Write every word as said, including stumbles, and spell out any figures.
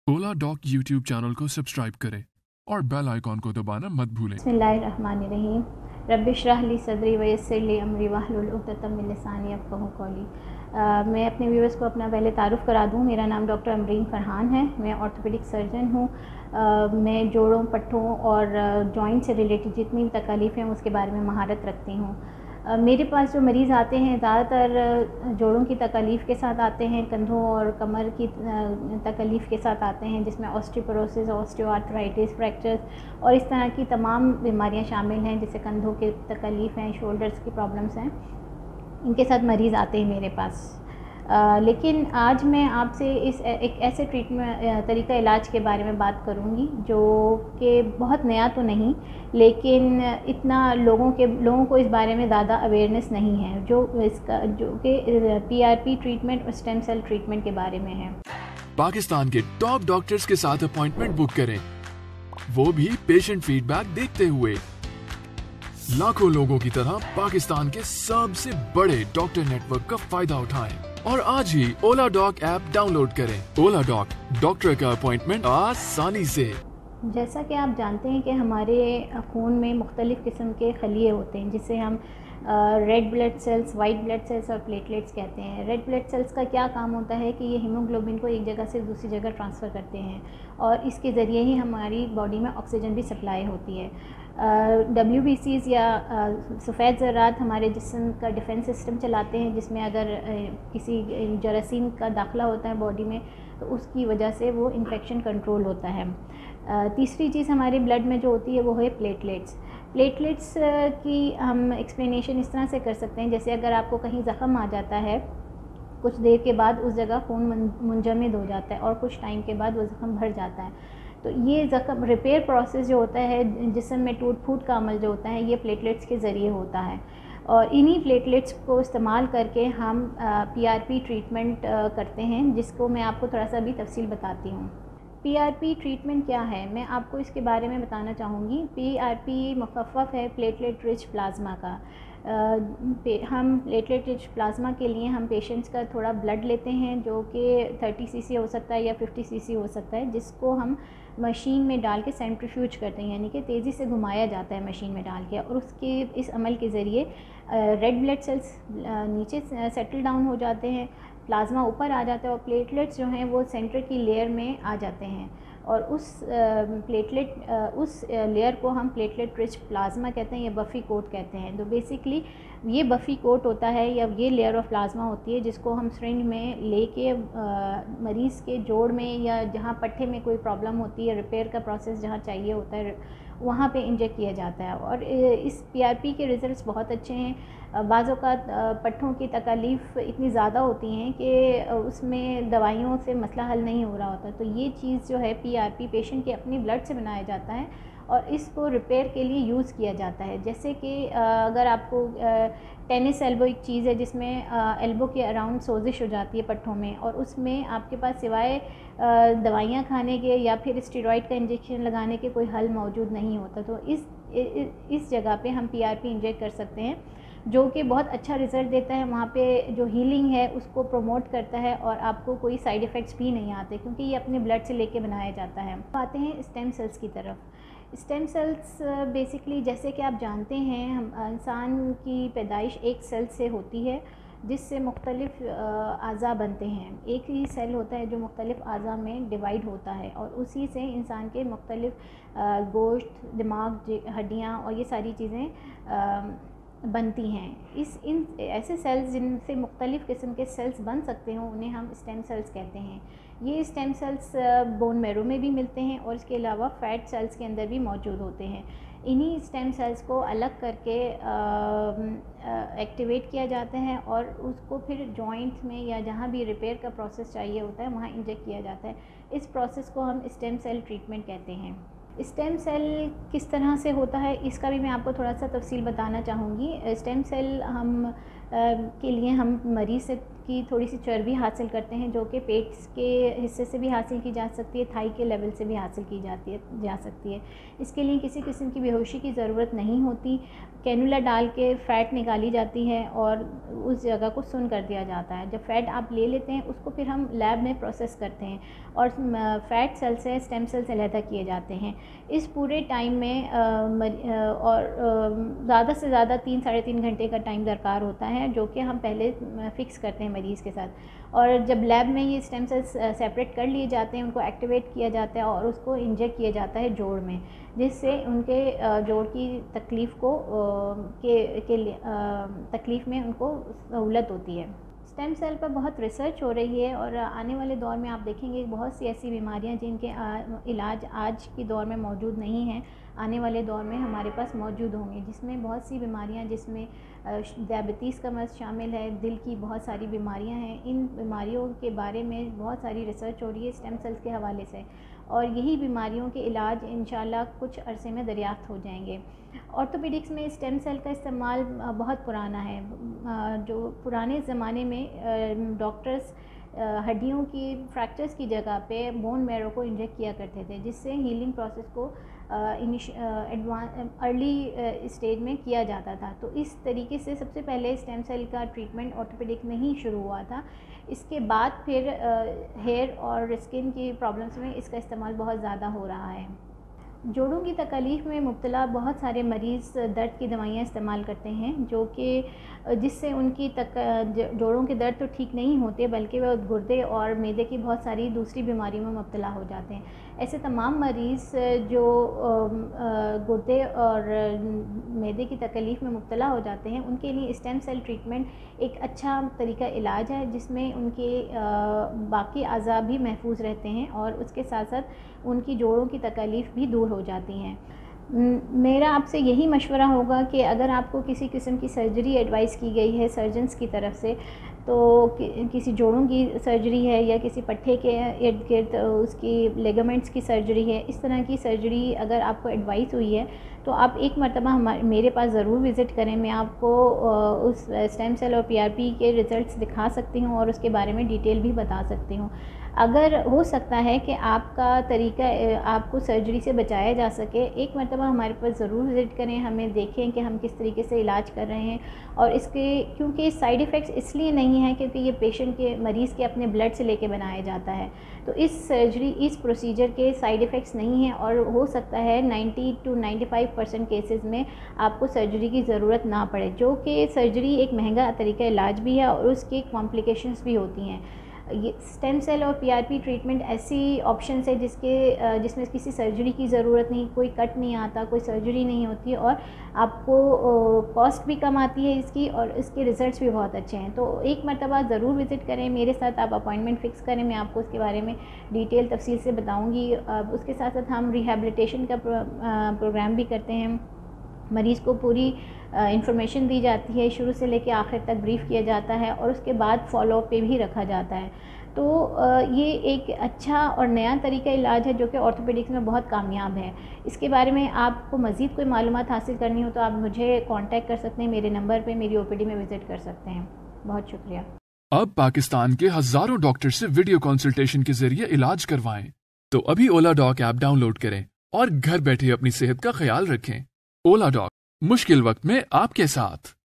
ओला Doc YouTube channel को subscribe करें और बेल आइकॉन को दबाना मत भूलें। बिस्मिल्लाहिर्रहमानिर्रहीम। रब्बिश्रह ली सदरी वयस्सिर ली अमरी वहलुल उक़दतम मिन लिसानी यफ़क़हू क़ौली। मैं अपने व्यूअर्स को अपना पहले तारुफ़ करा दूँ। मेरा नाम डॉक्टर अमरीन फ़रहान है। मैं ऑर्थोपेडिक सर्जन हूँ। मैं जोड़ों, पट्ठों और जॉइंट से रिलेटेड जितनी तकलीफ़ हैं उसके बारे में महारत रखती हूँ। मेरे पास जो मरीज़ आते हैं ज़्यादातर जोड़ों की तकलीफ़ के साथ आते हैं, कंधों और कमर की तकलीफ़ के साथ आते हैं, जिसमें ऑस्टियोपोरोसिस, ऑस्टियोआर्थराइटिस, फ्रैक्चर्स और इस तरह की तमाम बीमारियां शामिल हैं, जैसे कंधों की तकलीफ़ हैं, शोल्डर्स की प्रॉब्लम्स हैं। इनके साथ मरीज़ आते हैं मेरे पास। आ, लेकिन आज मैं आपसे इस एक ऐसे ट्रीटमेंट तरीका इलाज के बारे में बात करूंगी जो कि बहुत नया तो नहीं, लेकिन इतना लोगों के लोगों को इस बारे में ज़्यादा अवेयरनेस नहीं है, जो इसका जो कि पीआरपी ट्रीटमेंट और स्टेम सेल ट्रीटमेंट के बारे में है। पाकिस्तान के टॉप डॉक्टर्स के साथ अपॉइंटमेंट बुक करें, वो भी पेशेंट फीडबैक देखते हुए। लाखों लोगों की तरह पाकिस्तान के सबसे बड़े डॉक्टर नेटवर्क का फायदा उठाएं और आज ही ओला डॉक ऐप डाउनलोड करें। ओला डॉक, डॉक्टर का अपॉइंटमेंट आसानी से। जैसा कि आप जानते हैं कि हमारे खून में मुख्तलिफ़ किस्म के खलिए होते हैं, जिसे हम red blood cells, white blood cells और प्लेटलेट्स कहते हैं। रेड ब्लड सेल्स का क्या काम होता है कि ये हीमोग्लोबिन को एक जगह से दूसरी जगह ट्रांसफ़र करते हैं और इसके ज़रिए ही हमारी बॉडी में ऑक्सीजन भी सप्लाई होती है। डब्ल्यू बी सीज़ या सफ़ेद ज़रात हमारे जिस्म का डिफेंस सिस्टम चलाते हैं, जिसमें अगर uh, किसी जरासीम का दाखिला होता है बॉडी में तो उसकी वजह से वो इन्फेक्शन कंट्रोल होता है। uh, तीसरी चीज़ हमारे ब्लड में जो होती है वो है प्लेटलेट्स। प्लेटलेट्स की हम एक्सप्लेनेशन इस तरह से कर सकते हैं, जैसे अगर आपको कहीं ज़ख़म आ जाता है, कुछ देर के बाद उस जगह खून मुंजमद हो जाता है और कुछ टाइम के बाद वो ज़ख़म भर जाता है। तो ये ज़ख़म रिपेयर प्रोसेस जो होता है, जिस्म में टूट फूट का अमल जो होता है, ये प्लेटलेट्स के ज़रिए होता है और इन्हीं प्लेटलेट्स को इस्तेमाल करके हम पीआरपी ट्रीटमेंट करते हैं, जिसको मैं आपको थोड़ा सा भी तफसील बताती हूँ। पीआरपी ट्रीटमेंट क्या है, मैं आपको इसके बारे में बताना चाहूँगी। पीआरपी मुख़फ़्फ़फ़ है प्लेटलेट रिच प्लाज्मा का। Uh, हम प्लेटलेट रिच प्लाज्मा के लिए हम पेशेंट्स का थोड़ा ब्लड लेते हैं, जो कि थर्टी सीसी हो सकता है या फिफ्टी सीसी हो सकता है, जिसको हम मशीन में डाल के सेंट्रीफ्यूज करते हैं, यानी कि तेज़ी से घुमाया जाता है मशीन में डाल के, और उसके इस अमल के ज़रिए रेड ब्लड सेल्स नीचे सेटल डाउन हो जाते हैं, प्लाज्मा ऊपर आ जाता है और प्लेटलेट्स जो हैं वो सेंटर की लेयर में आ जाते हैं और उस प्लेटलेट उस लेयर को हम प्लेटलेट रिच प्लाज्मा कहते हैं या बफ़ी कोट कहते हैं। तो बेसिकली ये बफ़ी कोट होता है या ये लेयर ऑफ प्लाज्मा होती है, जिसको हम सिरिंज में लेके मरीज़ के जोड़ में या जहाँ पट्टे में कोई प्रॉब्लम होती है, रिपेयर का प्रोसेस जहाँ चाहिए होता है, वहाँ पे इंजेक्ट किया जाता है और इस पीआरपी के रिज़ल्ट्स बहुत अच्छे हैं। बाज़ औक़ात पट्ठों की तकलीफ़ इतनी ज़्यादा होती हैं कि उसमें दवाइयों से मसला हल नहीं हो रहा होता, तो ये चीज़ जो है पीआरपी पेशेंट के अपनी ब्लड से बनाया जाता है और इसको रिपेयर के लिए यूज़ किया जाता है। जैसे कि अगर आपको टेनिस एल्बो एक चीज़ है जिसमें एल्बो के अराउंड सोजिश हो जाती है पट्ठों में, और उसमें आपके पास सिवाय दवाइयाँ खाने के या फिर स्टेरॉइड का इंजेक्शन लगाने के कोई हल मौजूद नहीं होता, तो इस इस जगह पे हम पीआरपी इंजेक्ट कर सकते हैं, जो कि बहुत अच्छा रिज़ल्ट देता है। वहाँ पे जो हीलिंग है उसको प्रमोट करता है और आपको कोई साइड इफ़ेक्ट्स भी नहीं आते, क्योंकि ये अपने ब्लड से लेके बनाया जाता है। आते हैं स्टेम सेल्स की तरफ। स्टेम सेल्स बेसिकली जैसे कि आप जानते हैं, हम इंसान की पैदाइश एक सेल से होती है जिससे मुख्तलिफ़ अज़ा बनते हैं। एक ही सेल होता है जो मुख्तलिफ़ अज़ा में डिवाइड होता है और उसी से इंसान के मुख्तलिफ़ गोश्त, दिमाग, हड्डियाँ और ये सारी चीज़ें बनती हैं। इस इन ऐसे सेल्स जिनसे मुख्तलिफ़ किस्म के सेल्स बन सकते हों, उन्हें हम स्टेम सेल्स कहते हैं। ये स्टेम सेल्स बोन मैरो में भी मिलते हैं और इसके अलावा फ़ैट सेल्स के अंदर भी मौजूद होते हैं। इन्हीं स्टेम सेल्स को अलग करके एक्टिवेट किया जाता है और उसको फिर जॉइंट में या जहाँ भी रिपेयर का प्रोसेस चाहिए होता है वहाँ इंजेक्ट किया जाता है। इस प्रोसेस को हम स्टेम सेल ट्रीटमेंट कहते हैं। स्टेम सेल किस तरह से होता है इसका भी मैं आपको थोड़ा सा तफसील बताना चाहूँगी। स्टेम सेल हम आ, के लिए हम मरीज़ से की थोड़ी सी चर्बी हासिल करते हैं, जो कि पेट के हिस्से से भी हासिल की जा सकती है, थाई के लेवल से भी हासिल की जाती है जा सकती है। इसके लिए किसी किस्म की बेहोशी की ज़रूरत नहीं होती। कैनुला डाल के फ़ैट निकाली जाती है और उस जगह को सुन कर दिया जाता है। जब फ़ैट आप ले लेते हैं उसको फिर हम लैब में प्रोसेस करते हैं और फ़ैट सेल से स्टेम सेल से अलहदा किए जाते हैं। इस पूरे टाइम में आ, और ज़्यादा से ज़्यादा तीन साढ़े तीन घंटे का टाइम दरकार होता है, जो कि हम पहले फ़िक्स करते हैं मरीज़ के साथ। और जब लैब में ये स्टेम सेल्स सेपरेट कर लिए जाते हैं, उनको एक्टिवेट किया जाता है और उसको इंजेक्ट किया जाता है जोड़ में, जिससे उनके जोड़ की तकलीफ़ को के के तकलीफ़ में उनको सहूलत होती है। स्टेम सेल पर बहुत रिसर्च हो रही है और आने वाले दौर में आप देखेंगे बहुत सी ऐसी बीमारियां जिनके इलाज आज के दौर में मौजूद नहीं हैं, आने वाले दौर में हमारे पास मौजूद होंगे, जिसमें बहुत सी बीमारियां, जिसमें डायबिटीज़ का मर्ज़ शामिल है, दिल की बहुत सारी बीमारियां हैं। इन बीमारियों के बारे में बहुत सारी रिसर्च हो रही है स्टेम सेल्स के हवाले से, और यही बीमारियों के इलाज इंशाल्लाह कुछ अरसे में दरियाफ़्त हो जाएंगे। ऑर्थोपेडिक्स में स्टेम सेल का इस्तेमाल बहुत पुराना है। जो पुराने ज़माने में डॉक्टर्स हड्डियों की फ्रैक्चर्स की जगह पे बोन मैरो को इंजेक्ट किया करते थे, जिससे हीलिंग प्रोसेस को एडवांस अर्ली स्टेज में किया जाता था। तो इस तरीके से सबसे पहले स्टेम सेल का ट्रीटमेंट ऑर्थोपेडिक्स में ही शुरू हुआ था। इसके बाद फिर हेयर और स्किन की प्रॉब्लम्स में इसका इस्तेमाल बहुत ज़्यादा हो रहा है। जोड़ों की तकलीफ़ में मुब्तला बहुत सारे मरीज़ दर्द की दवाइयाँ इस्तेमाल करते हैं, जो कि जिससे उनकी तक जोड़ों के दर्द तो ठीक नहीं होते, बल्कि वह गुर्दे और मैदे की बहुत सारी दूसरी बीमारियों में मुब्तला हो जाते हैं। ऐसे तमाम मरीज़ जो गुर्दे और मैदे की तकलीफ़ में मुब्तला हो जाते हैं, उनके लिए स्टेम सेल ट्रीटमेंट एक अच्छा तरीका इलाज है, जिसमें उनके बाकी अज़ा भी महफूज रहते हैं और उसके साथ साथ उनकी जोड़ों की तकलीफ़ भी दूर हो जाती हैं। मेरा आपसे यही मशवरा होगा कि अगर आपको किसी किस्म की सर्जरी एडवाइस की गई है सर्जन्स की तरफ से, तो कि, किसी जोड़ों की सर्जरी है या किसी पट्टे के इर्द गिर्द उसकी लेगामेंट्स की सर्जरी है, इस तरह की सर्जरी अगर आपको एडवाइस हुई है तो आप एक मरतबा हमारे मेरे पास ज़रूर विज़िट करें। मैं आपको उस स्टेम सेल और पीआरपी के रिज़ल्ट्स दिखा सकती हूँ और उसके बारे में डिटेल भी बता सकती हूँ। अगर हो सकता है कि आपका तरीका आपको सर्जरी से बचाया जा सके, एक मरतबा हमारे पास ज़रूर विज़िट करें, हमें देखें कि हम किस तरीके से इलाज कर रहे हैं। और इसके क्योंकि साइड इफ़ेक्ट्स इसलिए नहीं हैं क्योंकि ये पेशेंट के मरीज़ के अपने ब्लड से लेके बनाया जाता है, तो इस सर्जरी इस प्रोसीजर के साइड इफ़ेक्ट्स नहीं हैं और हो सकता है ninety two ninety five percent cases में आपको सर्जरी की ज़रूरत ना पड़े, जो कि सर्जरी एक महंगा तरीका इलाज भी है और उसकी कॉम्प्लिकेशंस भी होती हैं। ये स्टेम सेल और पीआरपी ट्रीटमेंट ऐसी ऑप्शन है जिसके जिसमें किसी सर्जरी की ज़रूरत नहीं, कोई कट नहीं आता, कोई सर्जरी नहीं होती और आपको कॉस्ट भी कम आती है इसकी और इसके रिज़ल्ट्स भी बहुत अच्छे हैं। तो एक मरतबा ज़रूर विज़िट करें मेरे साथ, आप अपॉइंटमेंट फ़िक्स करें, मैं आपको उसके बारे में डिटेल तफसील से बताऊँगी। उसके साथ साथ हम रिहेबिलिटेशन का प्रोग्राम भी करते हैं। मरीज़ को पूरी इंफॉर्मेशन दी जाती है, शुरू से लेकर आखिर तक ब्रीफ़ किया जाता है और उसके बाद फॉलोअप पे भी रखा जाता है। तो ये एक अच्छा और नया तरीका इलाज है जो कि ऑर्थोपेडिक्स में बहुत कामयाब है। इसके बारे में आपको मज़ीद कोई मालूमात हासिल करनी हो तो आप मुझे कांटेक्ट कर सकते हैं, मेरे नंबर पे मेरी ओपीडी में विज़िट कर सकते हैं। बहुत शुक्रिया। अब पाकिस्तान के हज़ारों डॉक्टर से वीडियो कंसल्टेशन के जरिए इलाज करवाएं। तो अभी ओला डॉक ऐप डाउनलोड करें और घर बैठे अपनी सेहत का ख्याल रखें। ओला डॉक, मुश्किल वक्त में आपके साथ।